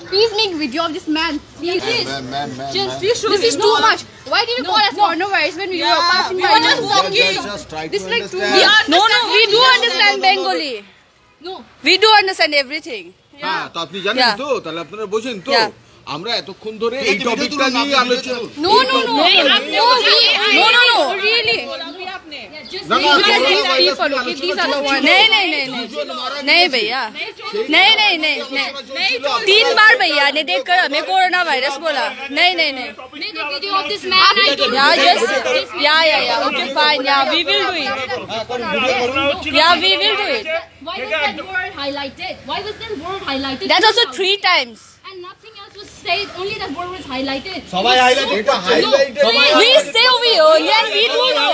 Please make video of this man. Please. This is too much. Why did you call us coronavirus when we were passing by? We were just walking. This like too much. No, we do understand Bengali. No. We do understand everything. হ্যাঁ তো আপনি জানেন তো তাহলে আপনারা বোঝেন তো আমরা এতক্ষণ ধরে এই টপিকটা নিয়ে আলোচনা No really these are the ones नहीं भैया नहीं 3 बार भैया ने देखकर हमें कोरोना वायरस बोला नहीं Make a video of this man. Okay fine we will do it we will do it Why was that word highlighted? that also 3 times And nothing else was said, only that word was highlighted. সবাই highlight এটা highlight we stay over here and we do no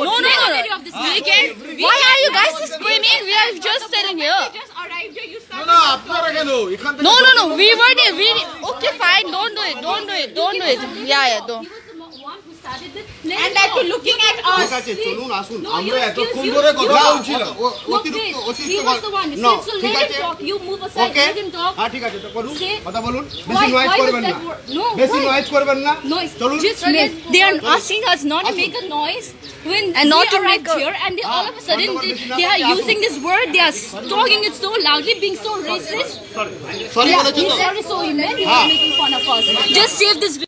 why are you guys screaming? We are just sitting here. না আপনারা কেন এখান থেকে No we were there okay fine don't do it don't And that you looking at us. ঠিক আছে চলুন আসুন আমরা এতক্ষণ ধরে কথা বলছিলাম He was the one. No, So let him talk. You move aside. Let him talk. হ্যাঁ ঠিক আছে তো বলুন কথা বলুন বেশি Why নয়েজ was করবেন that না word? No. বেশি নয়েজ করবেন না Noise. চলুন They are asking us not to make a noise when And not to make make here, and they, all of a sudden they are using this word. They are talking it so loudly, being so racist. Sorry He said it so he meant he was making fun of us. Just save this video.